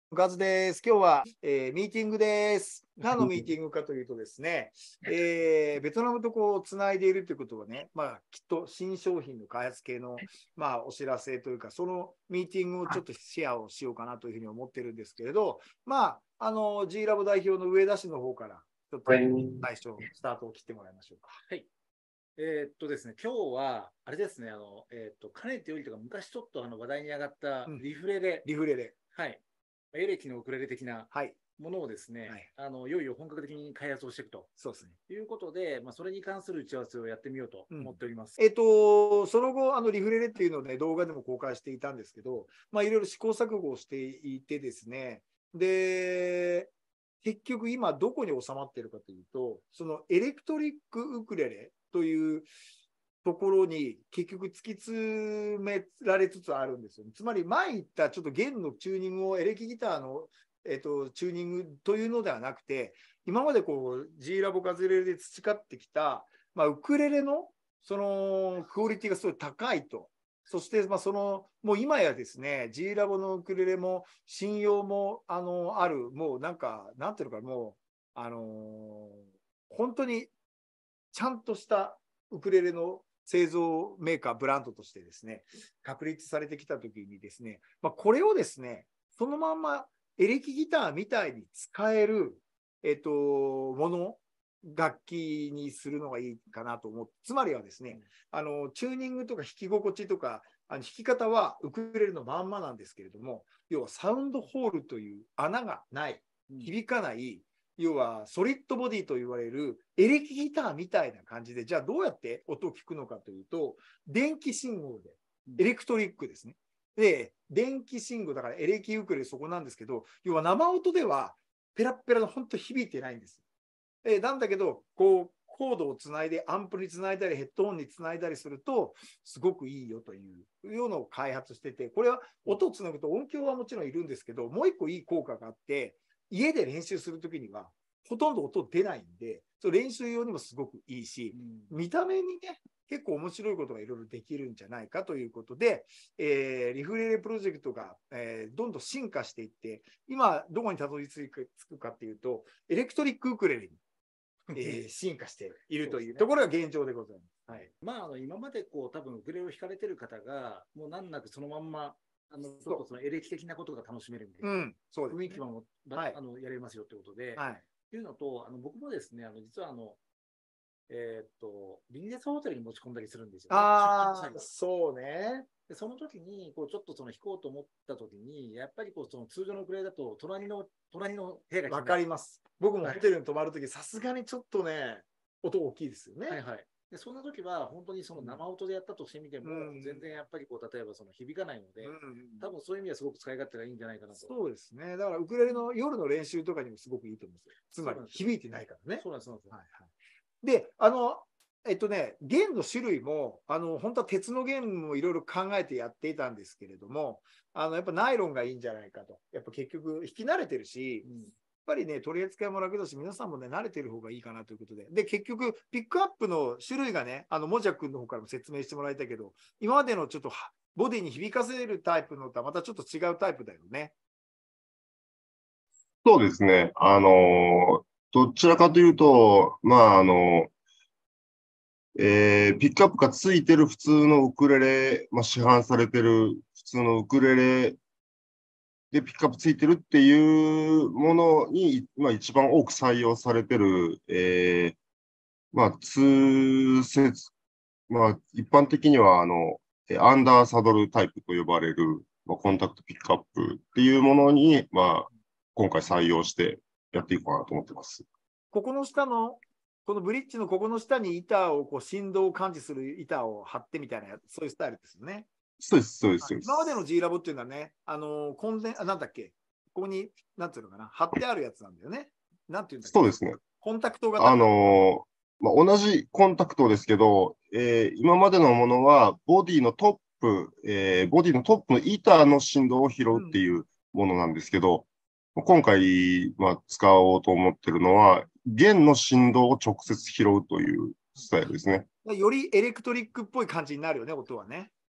おかずです。今日は、ミーティングです。何のミーティングかというとですね、ベトナムとこうつないでいるということはね、きっと新商品の開発系の、お知らせというか、そのミーティングをちょっとシェアをしようかなというふうに思ってるんですけれど、G ラボ代表の上田氏の方から、ちょっと最初、スタートを切ってもらいましょうか。 はい。ですね、今日は、あれですね、かねてよりとか、昔ちょっと話題に上がったリフレで、はい。エレキのウクレレ的なものをですね、いよいよ本格的に開発をしていくと。 そうですね。 いうことで、それに関する打ち合わせをやってみようと思っております。 その後、リフレレっていうのをね、動画でも公開していたんですけど、いろいろ試行錯誤をしていてですね、で、結局今どこに収まっているかというと、そのエレクトリックウクレレというところに結局突き詰められつつあるんですよね。つまり前言ったちょっと弦のチューニングをエレキギターのチューニングというのではなくて、今までこう G ラボカズレレで培ってきた、ウクレレのそのクオリティがすごい高いと。そしてもう今やですね、G ラボのウクレレも信用もある、もうなんていうのか、もう、本当にちゃんとしたウクレレの製造メーカー、ブランドとしてですね、確立されてきたときにですね、これをですね、そのまんまエレキギターみたいに使える、もの、楽器にするのがいいかなと思って、つまりはですね、チューニングとか弾き心地とか、弾き方はウクレレのまんまなんですけれども、要はサウンドホールという穴がない、響かない、要はソリッドボディと言われるエレキギターみたいな感じで、じゃあどうやって音を聞くのかというと、電気信号で、エレクトリックですね。で、電気信号だからエレキウクレレそこなんですけど、要は生音ではペラペラの本当響いてないんです。なんだけど、こう、コードをつないで、アンプにつないだり、ヘッドホンにつないだりすると、すごくいいよというのを開発してて、これは音をつなぐと音響はもちろんいるんですけど、もう一個いい効果があって、家で練習するときには、ほとんど音出ないんで、そ練習用にもすごくいいし、見た目にね、結構面白いことがいろいろできるんじゃないかということで、リフレレプロジェクトが、どんどん進化していって、今どこにたどり着くかっていうと、エレクトリックウクレレに進化しているというところが現状でございます。 はい。今までこう多分ウクレレを弾かれてる方が、もう難なくそのまんま、ちょっとそのエレキ的なことが楽しめるみたいな、そうですね、雰囲気もやれますよってことで、っていうのと、僕もですね、実はビジネスホテルに持ち込んだりするんですよ、ね。 そうね。 でその時にこうちょっとその弾こうと思った時に、やっぱりこうその通常のウクレレだと隣の部屋がわかります。僕もホテルに泊まるとき、さすがにちょっとね、音大きいですよね。 でそんな時は本当にその生音でやったとしてみても、全然やっぱりこう例えばその響かないので、多分そういう意味はすごく使い勝手がいいんじゃないかなと。 そうですね。だからウクレレの夜の練習とかにもすごくいいと思うんですよ。つまり響いてないからね。 そうなんです。 で、弦の種類も、本当は鉄の弦もいろいろ考えてやっていたんですけれども、やっぱナイロンがいいんじゃないかと。やっぱ結局、弾き慣れてるし、やっぱりね、取り扱いも楽だし、皆さんもね、慣れてる方がいいかなということで。で、結局、ピックアップの種類がね、もじゃくんの方からも説明してもらいたいけど、今までのちょっとボディに響かせるタイプのとはまたちょっと違うタイプだよね。 そうですね。どちらかというと、ピックアップがついてる普通のウクレレ、市販されてる普通のウクレレでピックアップついてるっていうものに、一番多く採用されてる、通説、一般的には、アンダーサドルタイプと呼ばれる、コンタクトピックアップっていうものに、今回採用してやっていこうかなと思ってます。 ここの下のこのブリッジのここの下に板をこう振動を感知する板を貼ってみたいな、そういうスタイルですよね。 そうです、そうです。 今までの G ラボっていうのはね、なんだっけ、ここに、なんていうのかな、貼ってあるやつなんだよね。なんていうんだっけ。 そうですね。 コンタクト型。 同じコンタクトですけど、今までのものは、ボディのトップの板の振動を拾うっていうものなんですけど、今回、使おうと思ってるのは、弦の振動を直接拾うというスタイルですね。 よりエレクトリックっぽい感じになるよね、音はね。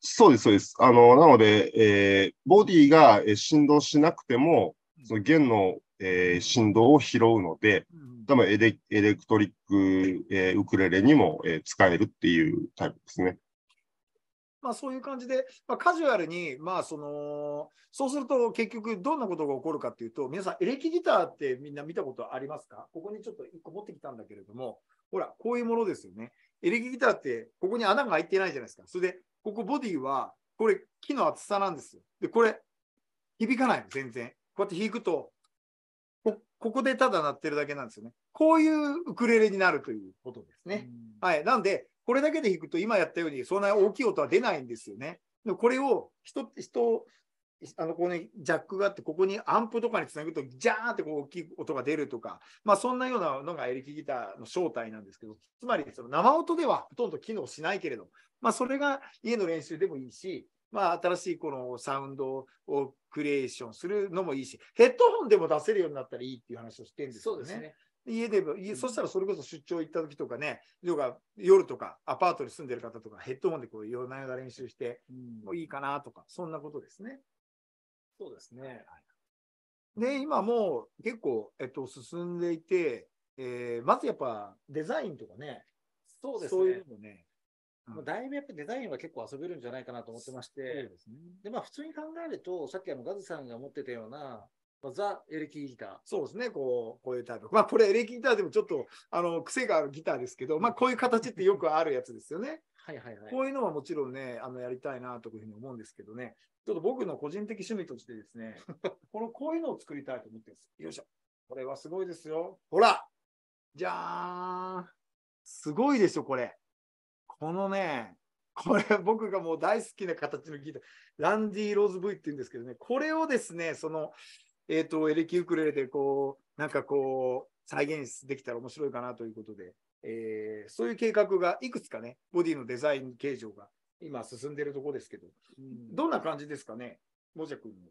そうです、そうです。なので、ボディが振動しなくても、その弦の、振動を拾うので、多分エレクトリック、ウクレレにも、使えるっていうタイプですね。 まあそういう感じで、まあ、カジュアルに、まあそうすると結局どんなことが起こるかっていうと、皆さんエレキギターってみんな見たことありますか？ここにちょっと1個持ってきたんだけれども、ほら、こういうものですよね。エレキギターってここに穴が開いてないじゃないですか。それで、ここボディは、これ木の厚さなんですよ。で、これ、響かないの、全然。こうやって弾くと、ここでただ鳴ってるだけなんですよね。こういうウクレレになるということですね。はい。なんで、これだけで弾くと今やったようにそんな大きい音は出ないんですよね。でもこれをここにジャックがあって、ここにアンプとかにつなぐと、ジャーンってこう大きい音が出るとか、まあそんなようなのがエレキギターの正体なんですけど、つまりその生音ではほとんど機能しないけれど、まあそれが家の練習でもいいし、まあ新しいこのサウンドをクリエーションするのもいいし、ヘッドホンでも出せるようになったらいいっていう話をしてるんですよね。そうですね。家でも、そしたらそれこそ出張行った時とかね、夜とかアパートに住んでる方とかヘッドホンでこう夜な夜な練習してもいいかなとか、そんなことですね。 そうですね。 で、今もう結構、進んでいて、まずやっぱデザインとかね、 そうですね。 そういうのもね、 だいぶやっぱりデザインは結構遊べるんじゃないかなと思ってまして、で、まあ普通に考えると、さっきガズさんが持ってたような、ザ・エレキギター。 そうですね、こういうタイプ。まあこれエレキギターでもちょっと癖があるギターですけど、まあこういう形ってよくあるやつですよね。 はいはいはい。 こういうのはもちろんね、やりたいなというふうに思うんですけどね、ちょっと僕の個人的趣味としてですね、こういうのを作りたいと思ってるんです。よいしょ。これはすごいですよ。ほらじゃーん。すごいでしょ、これ。このね、これ僕がもう大好きな形のギター、ランディ・ローズ V って言うんですけどね、これをですね、エレキウクレレで再現できたら面白いかなということで、そういう計画がいくつかね、ボディのデザイン形状が今進んでいるところですけど、どんな感じですかね、もじゃくんの。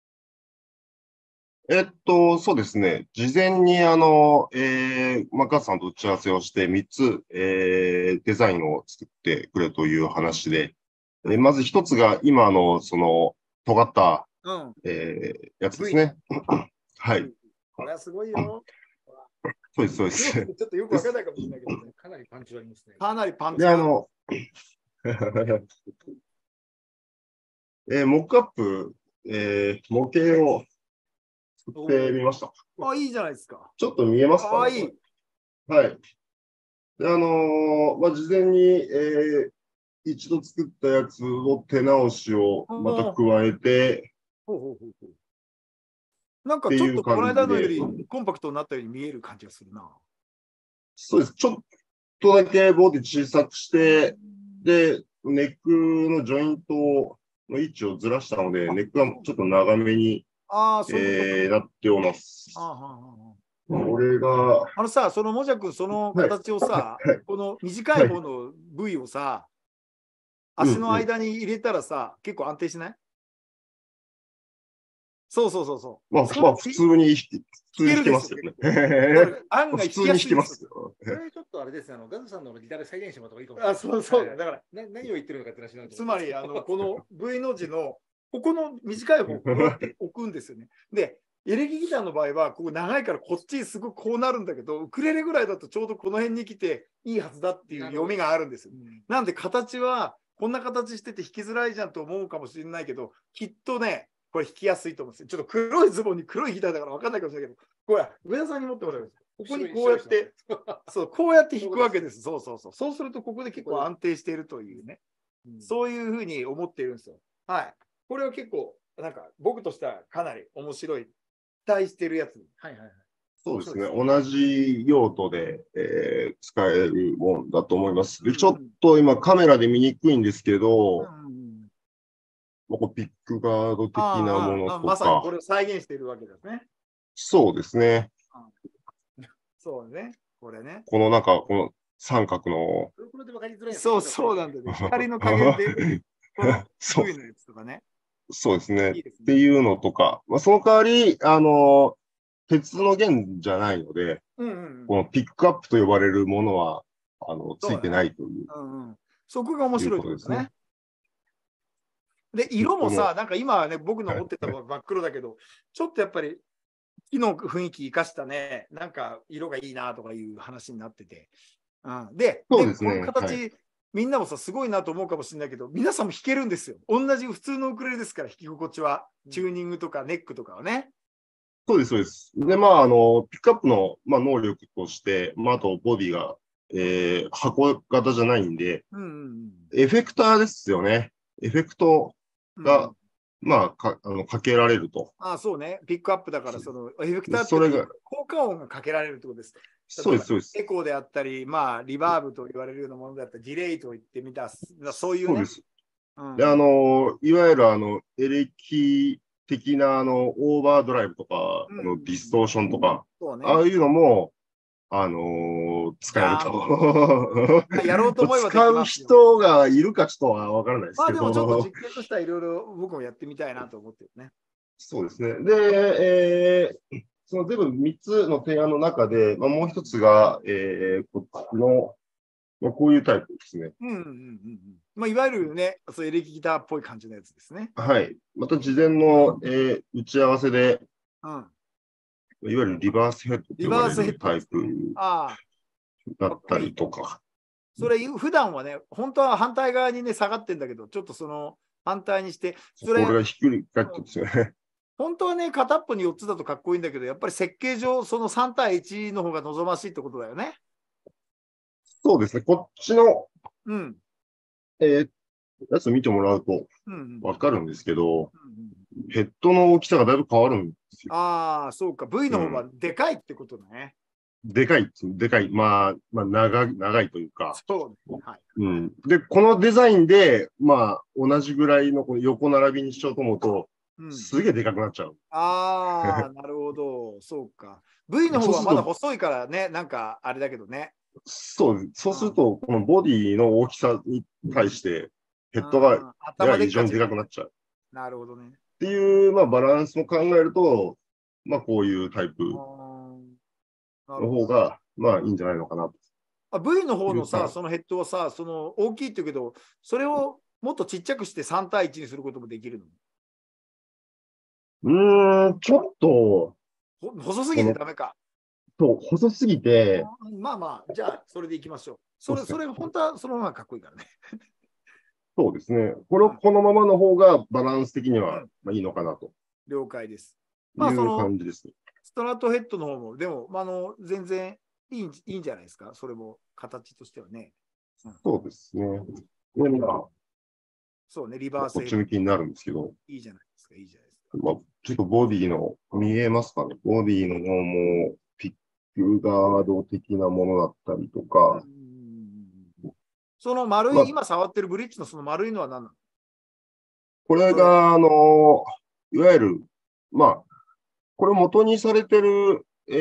そうですね。事前に、カズさんと打ち合わせをして3つ、デザインを作ってくれという話で、まず1つが今の、尖った、やつですね。はい。 これはすごいよ。 そうです、そうです。 ちょっとよくわからないかもしれないけどね。 かなりパンチがありますね。 かなりパンチがある。 で、モックアップ、模型を作ってみました。 あ、いいじゃないですか。 ちょっと見えますか？ かわいい。 はい。で、事前に、一度作ったやつを手直しをまた加えて、 なんかちょっとこの間のよりコンパクトになったように見える感じがするな。 そうです。ちょっとだけボディ小さくして、で、ネックのジョイントの位置をずらしたので、ネックがちょっと長めに、なっております。これが。 さ、そのもじゃくん、その形をさ、この短い方の部位をさ、足の間に入れたらさ、結構安定しない？そうそうそうそう。 まあ、普通に弾けますよね。 案外普通に弾けますよ。 これちょっとあれですね、ガズさんのギターで再現してもらった方がいいかもしれない。そう。だから、 何を言ってるのかって話なんです。 つまり、この V の字の、ここの短い方を置くんですよね。で、エレキギターの場合は、ここ長いからこっちすごくこうなるんだけど、ウクレレぐらいだとちょうどこの辺に来ていいはずだっていう読みがあるんですよ。なんで形は、こんな形してて弾きづらいじゃんと思うかもしれないけど、きっとね、これ弾きやすいと思うんですよ。ちょっと黒いズボンに黒いギターだから分かんないかもしれないけど、これ、上田さんに持ってもらいます。ここにこうやって、こうやって弾くわけです。そうすると、ここで結構安定しているというね。そういうふうに思っているんですよ。はい。これは結構、なんか僕としてはかなり面白い。期待してるやつ。 そうですね。同じ用途で、使えるもんだと思います。で、ちょっと今カメラで見にくいんですけど、ピックガード的なものとか。 まさにこれを再現しているわけですね。 そうですね。 そうね。これね。 この三角の。 そうなんだよね。光の加減で、このそういうのやつとかね。 そうですね。っていうのとか。その代わり、鉄の弦じゃないので、このピックアップと呼ばれるものは、ついてないという。 そこが面白いですね。 で、色もさ、なんか今はね、僕の持ってたのは真っ黒だけど、ちょっとやっぱり木の雰囲気生かしたね、なんか色がいいなとかいう話になってて。うん、で、この形、みんなもさ、すごいなと思うかもしれないけど、皆さんも弾けるんですよ。同じ普通のウクレレですから、弾き心地は。チューニングとかネックとかはね。 そうです、そうです。で、ピックアップの、能力として、あとボディが、箱型じゃないんで、エフェクターですよね。エフェクトが、かけられると。 そうね。ピックアップだから、そのエフェクターっていうのは効果音がかけられるってことです。 そうです、そうです。 エコーであったり、リバーブと言われるようなものであったり、ディレイと言ってみた、そういうね。 そうです。で、いわゆるエレキ的なオーバードライブとか、ディストーションとか、ああいうのも、使えると。 やろうと思えば使う人がいるかちょっとはわからないですけど。 でもちょっと実験としてはいろいろ僕もやってみたいなと思ってるね。 そうですね。で、その全部3つの提案の中で、もう一つが、こっちの、こういうタイプですね。 いわゆるね、そうエレキギターっぽい感じのやつですね。 はい。また事前の、打ち合わせで、いわゆるリバースヘッドと言われるタイプだったりとか。 それ、普段はね、本当は反対側にね、下がってんだけど、ちょっとその反対にして、 これがひっくり返ってですよね。 本当はね、片っぽに4つだとかっこいいんだけど、やっぱり設計上、その3対1の方が望ましいってことだよね。 そうですね。こっちの、やつ見てもらうとわかるんですけど、ヘッドの大きさがだいぶ変わるんですよ。 そうか。V の方がでかいってことだね。 でかい。長いというか。 そうね。 はい。で、このデザインで、同じぐらいのこの横並びにしようと思うと、すげえでかくなっちゃう。 なるほど。そうか。V の方はまだ細いからね、なんかあれだけどね。 そうすると、このボディの大きさに対して、ヘッドが非常にでかくなっちゃう。 なるほどね。 っていう、バランスも考えると、こういうタイプの方が、いいんじゃないのかなと。 V の方のさ、そのヘッドはさ、その大きいって言うけど、それをもっとちっちゃくして3対1にすることもできるの？ちょっと。 細すぎてダメか。 そう、細すぎて。 じゃあ、それでいきましょう。それ、本当はそのままかっこいいからね。 そうですね。このままの方がバランス的にはいいのかなと。 了解です。 いう感じですね。 ストラットヘッドの方も、でも、全然いいんじゃないですか。それも形としてはね。 そうですね。 そうね、リバースヘッド。 こっち向きになるんですけど。 いいじゃないですか、いいじゃないですか。ちょっとボディの、見えますかね。ボディの方も、ピックガード的なものだったりとか。 その丸い、今触ってるブリッジのその丸いのは何なの？ これが、いわゆる、これ元にされてる、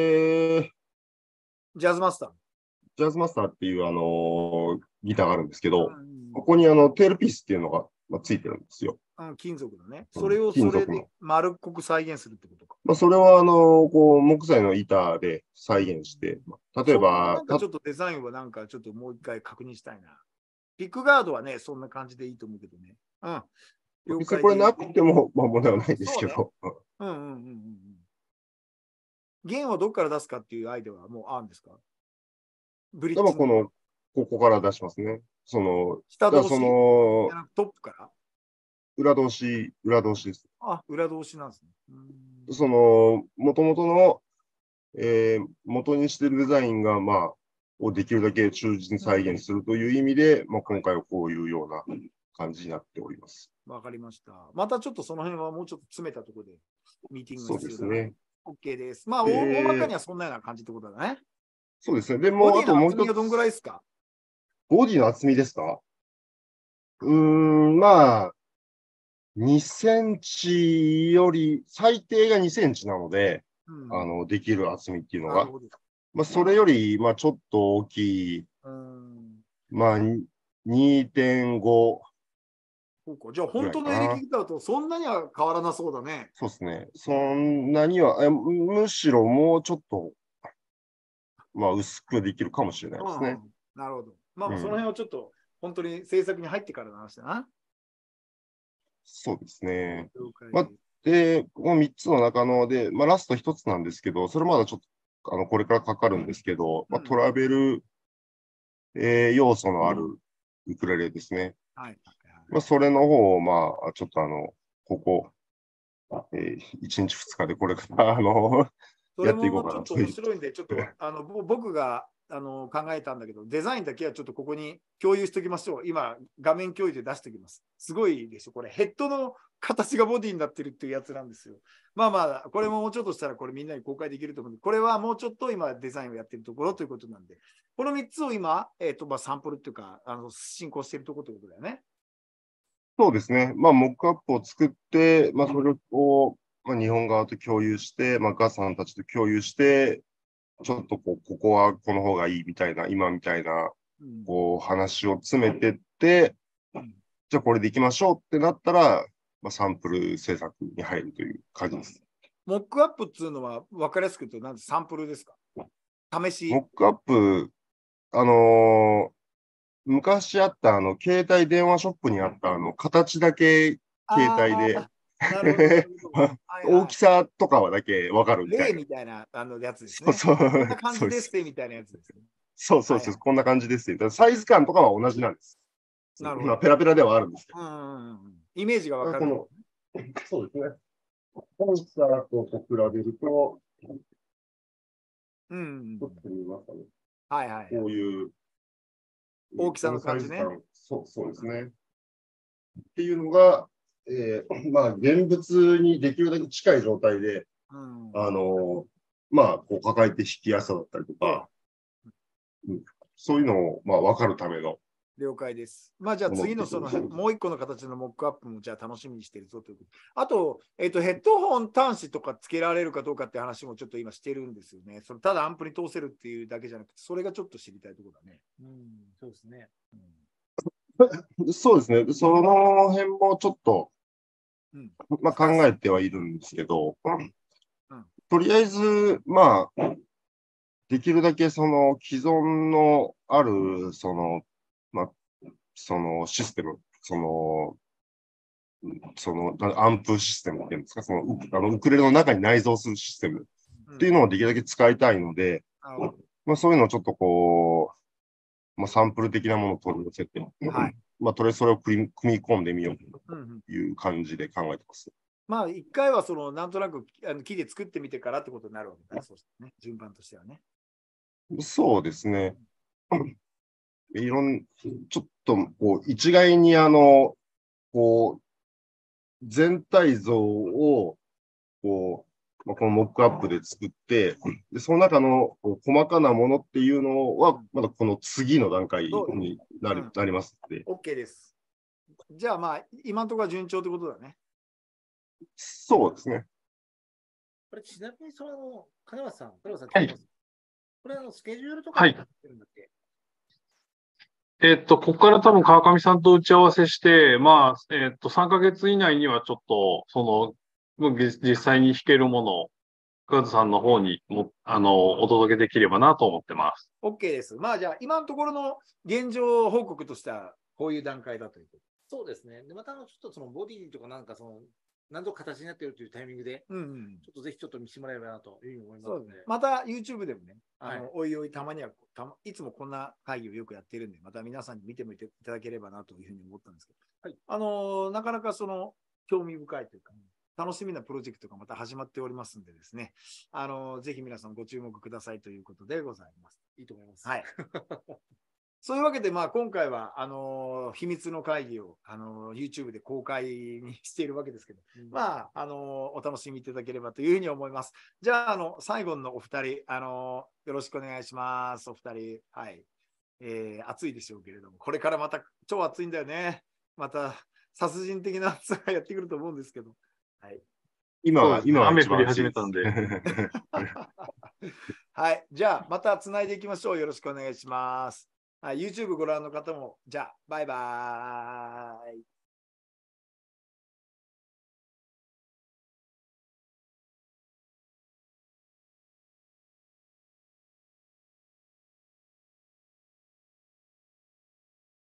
ジャズマスター。 ジャズマスターっていうギターがあるんですけど、ここにテールピースっていうのが、ついてるんですよ。 金属のね。それをそれで丸っこく再現するってことか。 それはこう木材の板で再現して、例えば。 なんかちょっとデザインはなんかちょっともう一回確認したいな。ピックガードはね、そんな感じでいいと思うけどね。 別にこれなくても、問題はないですけど。 弦はどっから出すかっていうアイデアはもうあるんですか？ ブリッジ。ここから出しますね。 下通しトップから裏通しです。 裏通しなんですね。 もともとの、元にしているデザインが、をできるだけ忠実に再現するという意味で、今回はこういうような感じになっております。 わかりました。またちょっとその辺はもうちょっと詰めたところでミーティングが必要だね。 そうですね。 OK です。大まかにはそんなような感じってことだね。 そうですね。でも、 あともう一つ。どんぐらいですか？ ボディの厚みですか？2センチより、最低が2センチなので、できる厚みっていうのが。それより、ちょっと大きい、2.5。 じゃあ、本当のエレキギターとそんなには変わらなそうだね。 そうですね。そんなには、むしろもうちょっと、薄くできるかもしれないですね。 なるほど。その辺はちょっと、本当に制作に入ってからの話だな。 そうですね。まあ、で、この3つの中ので、まあ、ラスト1つなんですけど、それまだちょっと、これからかかるんですけど、まあ、トラベル、要素のあるウクレレですね。 はい。 まあ、それの方を、まあ、ちょっとここ、1日2日でこれからやっていこうかなと。 それもちょっと面白いんで、ちょっと僕が考えたんだけど、デザインだけはちょっとここに共有しておきましょう。今、画面共有で出しておきます。すごいでしょ、これ。ヘッドの形がボディになってるっていうやつなんですよ。まあまあ、これももうちょっとしたらこれみんなに公開できると思うんで、これはもうちょっと今デザインをやってるところということなんで、この3つを今、まあ、サンプルっていうか、進行しているところということだよね。 そうですね。まあ、モックアップを作って、まあ、それを、まあ、日本側と共有して、まあ、ガさんたちと共有して、ちょっとここはこの方がいいみたいな、今みたいな、話を詰めてって、じゃあこれでいきましょうってなったら、まあ、サンプル制作に入るという感じです。 モックアップっていうのは分かりやすく言うと、なんでサンプルですか？試し。 モックアップ、昔あった携帯電話ショップにあった形だけ携帯で、大きさとかはだけ分かるみたいな。 例みたいなやつですね。 そうそう。 こんな感じですみたいなやつですね。 そうそうそう、こんな感じですよ。サイズ感とかは同じなんです。 なるほど。 ペラペラではあるんですけど。 イメージが分かる。 そうですね。大きさと比べると、ちょっと見ますかね。 はいはい。 こういう大きさの感じね。 そうですね。っていうのが、まあ、現物にできるだけ近い状態で、まあ、こう抱えて引きやすさだったりとか、そういうのを、まあ、分かるための。 了解です。まあ、じゃあ次のもう一個の形のモックアップもじゃあ楽しみにしてるぞということ。あと、ヘッドホン端子とかつけられるかどうかって話もちょっと今してるんですよね。ただアンプに通せるっていうだけじゃなくて、それがちょっと知りたいところだね。 そうですね。 そうですね。その辺もちょっと、まあ、考えてはいるんですけど、とりあえず、まあ、できるだけその既存のある、まあ、システム、アンプシステムっていうんですか、ウクレレの中に内蔵するシステムっていうのをできるだけ使いたいので、まあ、そういうのをちょっとまあ、サンプル的なものを取り寄せて、まあ、それを組み込んでみようという感じで考えてます。 まあ、一回はなんとなく木で作ってみてからってことになるわけだね、そうしてね、順番としてはね。 そうですね。ちょっと一概に全体像をまあ、このモックアップで作って、でその中の細かなものっていうのは、まだこの次の段階になりますので。 OK です。じゃあまあ、今のところは順調ってことだね。 そうですね。 これちなみに金松さん、 はい、 これスケジュールとかやってるんだっけ？ ここから多分川上さんと打ち合わせして、まあ、3ヶ月以内にはちょっと、実際に弾けるものを、カズさんの方にお届けできればなと思ってます。 OK です。まあ、じゃあ、今のところの現状報告としては、こういう段階だということ。 そうですね。で、またちょっとボディとか何度か形になっているというタイミングで、ちょっとぜひちょっと見せてもらえればなというふうに思いますので。 また YouTube でもね、おいおいたまにはいつもこんな会議をよくやってるんで、また皆さんに見てみていただければなというふうに思ったんですけど、なかなか興味深いというか、楽しみなプロジェクトがまた始まっておりますんでですね、ぜひ皆さんご注目くださいということでございます。 いいと思います。 はい。そういうわけで、まあ、今回は秘密の会議をYouTube で公開にしているわけですけど、まあ、お楽しみいただければというふうに思います。じゃあ、最後のお二人、よろしくお願いします。お二人。はい。暑いでしょうけれども、これからまた超暑いんだよね。また殺人的な暑さがやってくると思うんですけど。はい。 今雨降り始めたんで。 はい。じゃあ、またつないでいきましょう。よろしくお願いします。YouTube ご覧の方も、じゃあ、バイバーイ。